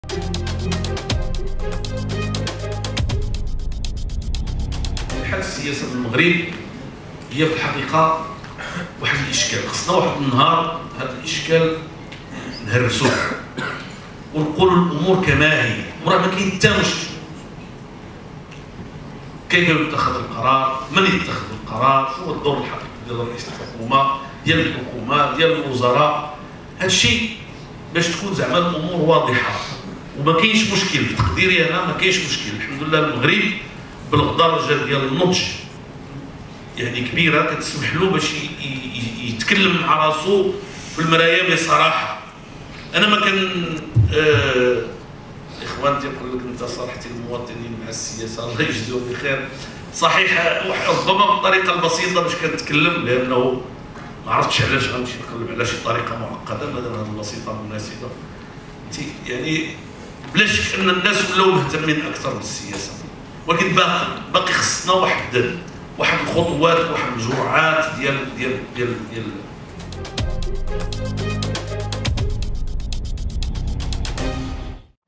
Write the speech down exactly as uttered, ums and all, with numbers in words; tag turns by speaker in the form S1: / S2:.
S1: حال السياسه في المغرب هي في الحقيقه واحد الاشكال، خصنا واحد النهار هذا الاشكال نهرسوه ونقولوا الامور كما هي، وراه ما كاين حتى مشكل. كيف يتخذ القرار؟ من يتخذ القرار؟ شنو هو الدور الحقيقي ديال رئيس الحكومه، ديال الحكومه، ديال الوزراء؟ هذا الشيء باش تكون زعما الامور واضحه وما كاينش مشكل. في تقديري انا ما كاينش مشكل، الحمد لله المغرب بالدرجه ديال النضج يعني كبيره كتسمح له باش يتكلم مع راسو في المرايه بصراحه. انا ما كان آه الاخوان تيقول لك انت صالحتي المواطنين مع السياسه، الله يجزيهم بخير. صحيح ربما بالطريقه البسيطه باش كنتكلم، لانه ما عرفتش علاش غنمشي نقلب على شي طريقه معقده، مادام هذه البسيطه مناسبه. يعني بلا شك ان الناس ولاو مهتمين اكثر بالسياسه، ولكن باقي باقي خصنا واحد واحد الخطوات، واحد الجرعات ديال ديال ديال ديال